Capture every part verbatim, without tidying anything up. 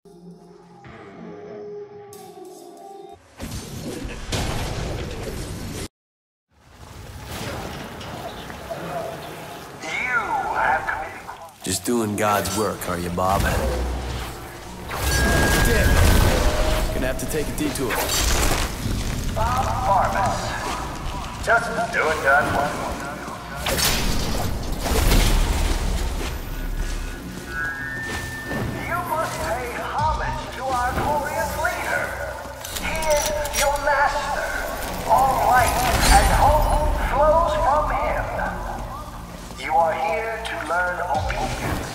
Just doing God's work, are you, Bob? Damn. Gonna have to take a detour. Bob Farmas. Just doing God's work. You must pay homage to our glorious leader. He is your master. All light and hope flows from him. You are here to learn obedience.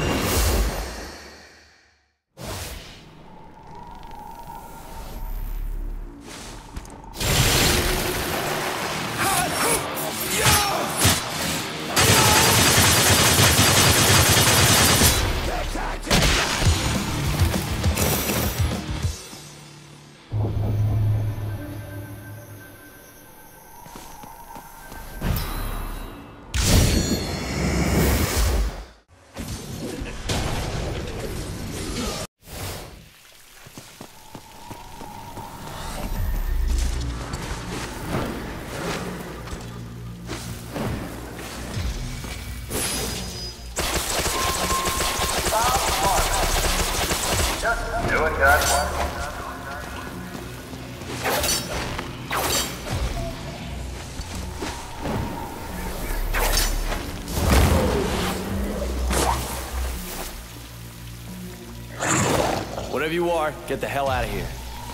Doing God's work. Whatever you are, get the hell out of here.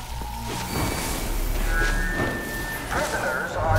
Prisoners are...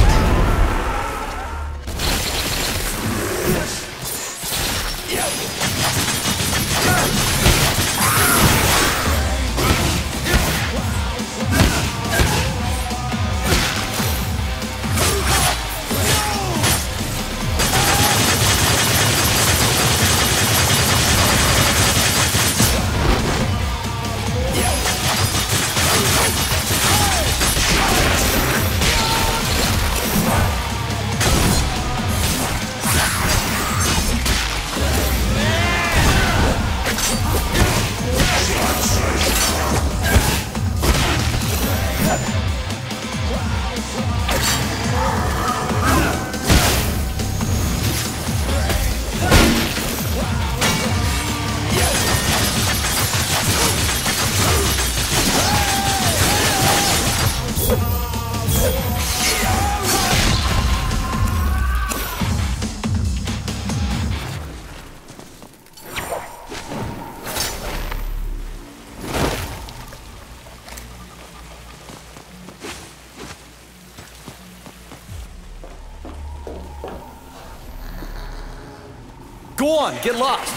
Go on, get lost!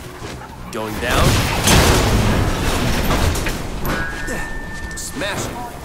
Going down. Smash it.